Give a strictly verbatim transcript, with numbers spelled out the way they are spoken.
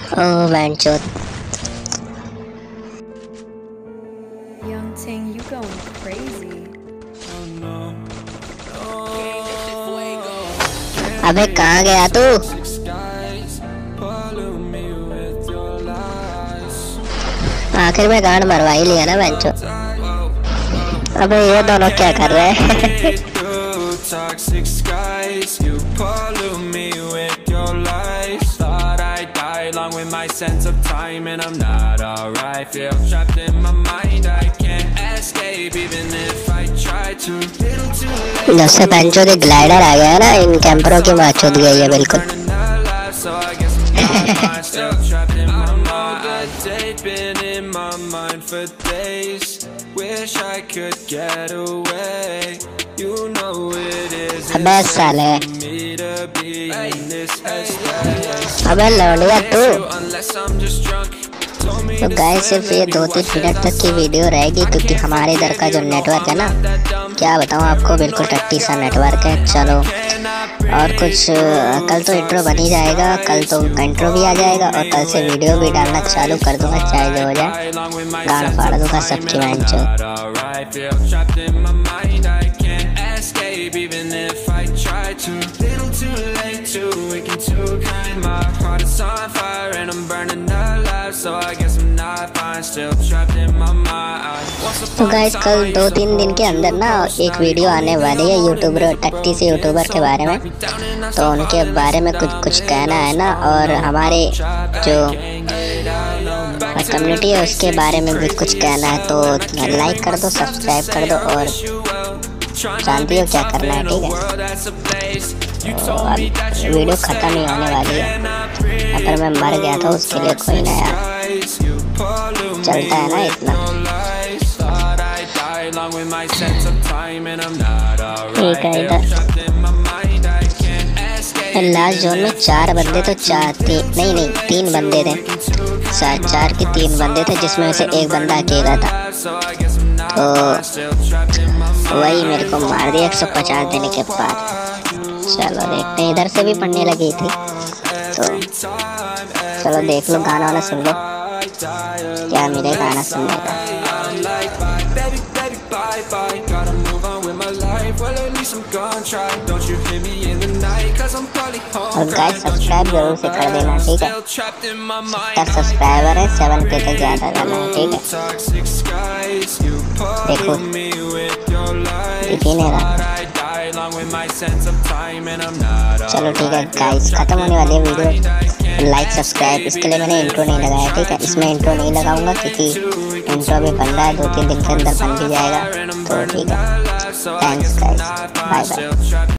Oh man, chod. Young Ting, you going crazy. अबे कहाँ गया तू? आखिर में गांड मरवा ही लिया ना बेंचो। अबे ये दोनों क्या कर रहे हैं? जब से बेंचो के ग्लाइडर आ गया ना, इन कैंपरों की माँ चुद गई है बिल्कुल। अबे साले, अबे लौंडिया तू। तो गाइस सिर्फ ये दो तीन मिनट तक की वीडियो रहेगी, क्योंकि हमारे इधर का जो नेटवर्क है ना, क्या बताऊँ आपको, बिल्कुल टट्टी सा नेटवर्क है। चलो, और कुछ कल तो इंट्रो बन ही जाएगा, कल तो इंट्रो भी आ जाएगा, और कल से वीडियो भी डालना चालू कर दूंगा, चाहे जो हो जाए, गाड़ फाड़ दूंगा सबकी मैंचो। तो गाइस कल दो तीन दिन के अंदर ना एक वीडियो आने वाली है यूट्यूबर, टट्टी से यूट्यूबर के बारे में। तो उनके बारे में कुछ कुछ कहना है ना, और हमारे जो कम्युनिटी है उसके बारे में भी कुछ कहना है। तो लाइक कर दो, सब्सक्राइब कर दो, और जानती हो क्या करना है, ठीक है। तो अब वीडियो ख़त्म ही होने वाली है। अगर मैं मर गया था उसके लिए कोई ना यार, चलता है ना इतना, ठीक है। इधर लास्ट जोन में चार बंदे तो चार ती, नहीं नहीं तीन बंदे थे, चार चार के तीन बंदे थे, जिसमें से एक बंदा अकेला था। तो वही मेरे को मार दिया एक सौ पचास देने के बाद। चलो देखते हैं, इधर से भी पढ़ने लगी थी। तो चलो देख लो, गाना वाना सुन लो, क्या मेरे गाना सुनने का। और गाइस सब्सक्राइब जरूर से कर देना, ठीक है। सत्तर सब्सक्राइबर है, सेवन पे तक ज़्यादा करना है, ठीक है। देखो दिख ही नहीं रहा। चलो ठीक है गाइस, खत्म होने वाली है वीडियो। लाइक सब्सक्राइब, इसके लिए मैंने इंट्रो नहीं लगाया, ठीक है। इसमें इंट्रो नहीं लगाऊंगा क्योंकि इंट्रो भी बन रहा है, दो तीन दिन के अंदर बन भी जाएगा। तो ठीक है, थैंक्स गाइस, बाय बाय।